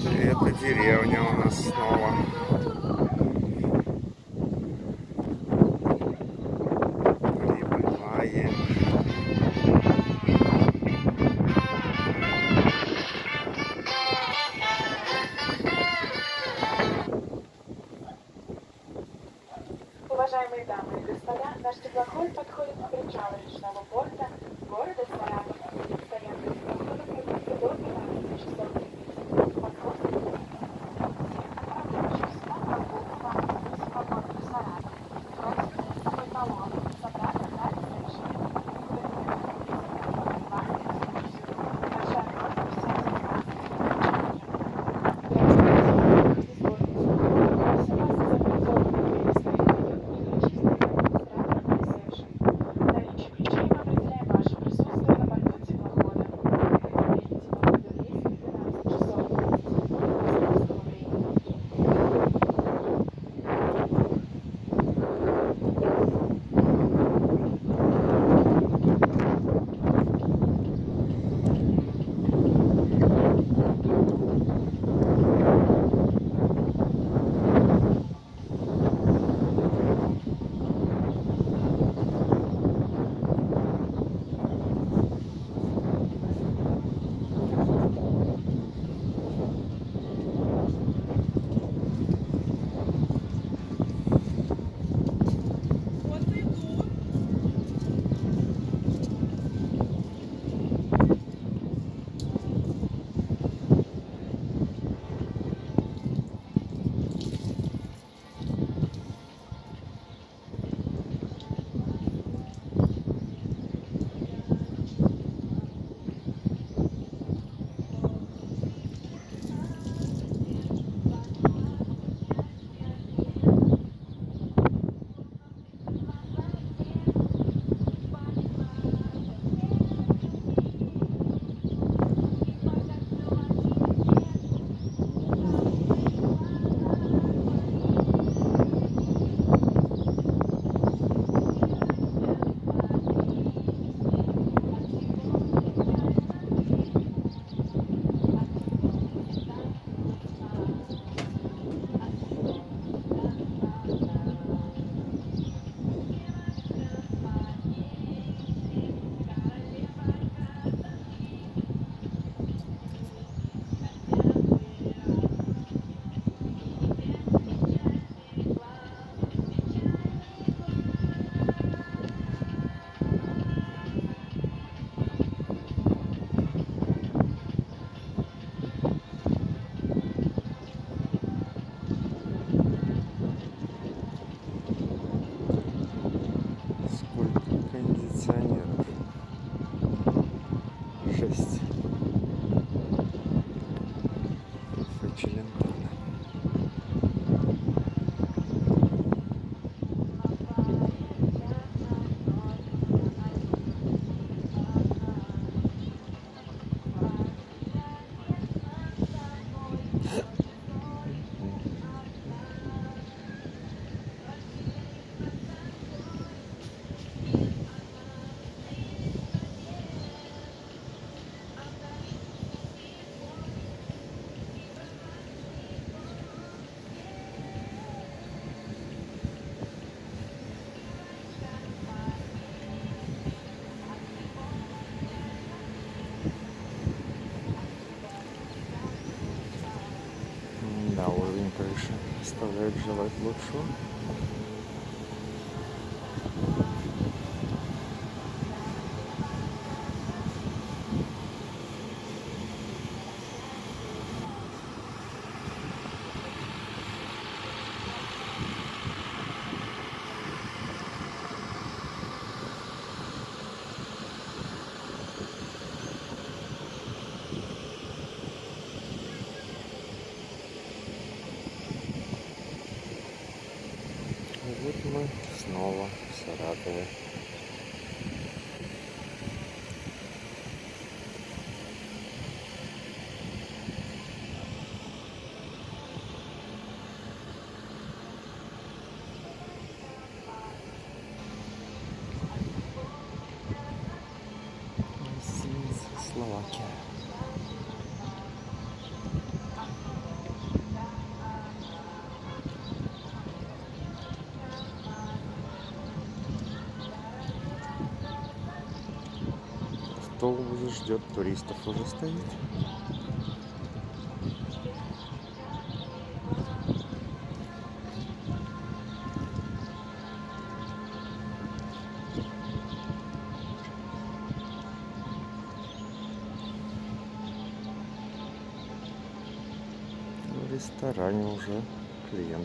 Это деревня у нас снова. Прибываем. Уважаемые дамы и господа, наш теплоход подходит к причалу речного порта города Саратов. Стоянка теплохода продлится до 12 часов. Московский Саратов. Просит свой талон. Собраться на совершенно. Большая просьба всем Кондиционеров 6 Челентано. Да, уровень крыши оставляет желать лучшего. Вот мы снова в Саратове. Словакия. тоже ждет туристов, уже стоит. В ресторане уже клиент.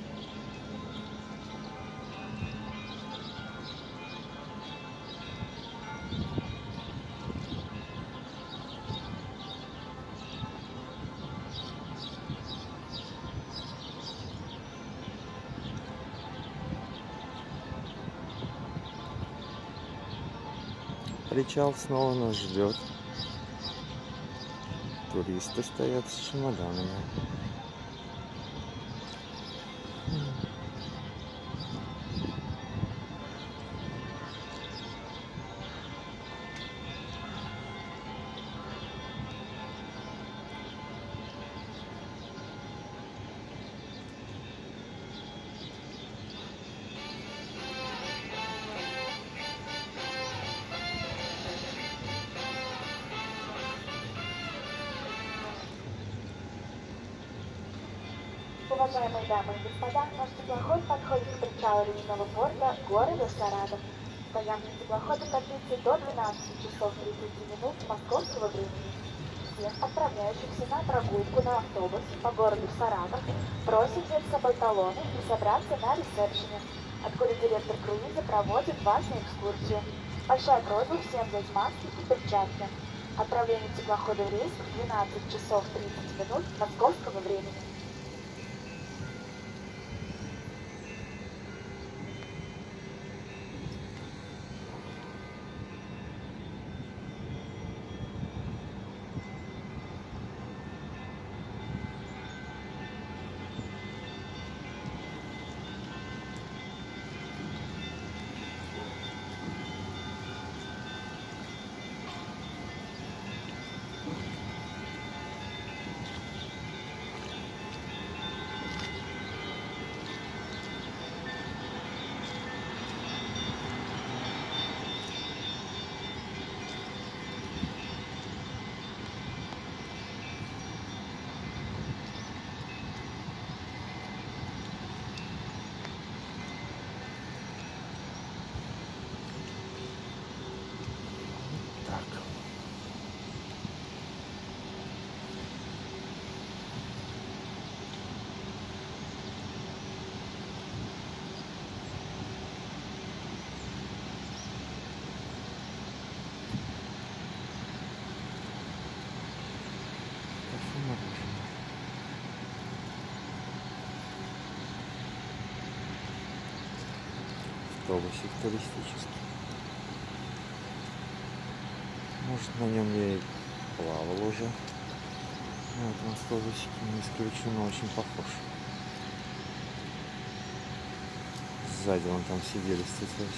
Причал снова нас ждет. Туристы стоят с чемоданами. Уважаемые дамы и господа, наш теплоход подходит к причалу речного порта города Саратов. Стоянка теплохода продлится до 12 часов 30 минут московского времени. Всех отправляющихся на прогулку на автобусе по городу Саратов просит взять с собой талоны и собраться на ресепшене, откуда директор круиза проводит вас на экскурсию. Большая просьба всем взять маски и перчатки. Отправление теплохода в рейс в 12 часов 30 минут московского времени. Автобусик туристический. Может, на нем я и плавал уже. На этом автобусике не исключено, очень похож. Сзади вон там сидели с тетей.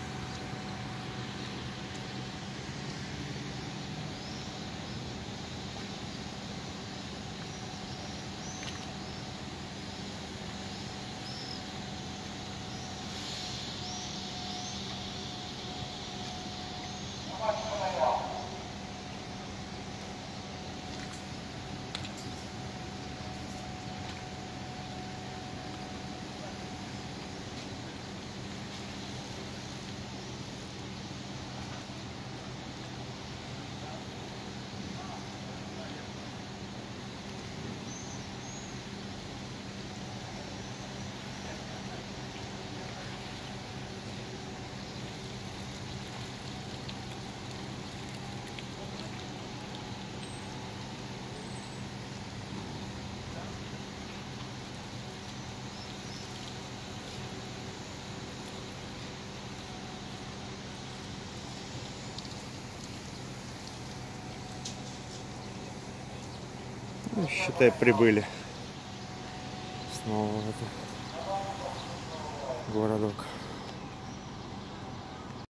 Ну, считай, прибыли снова в этот городок.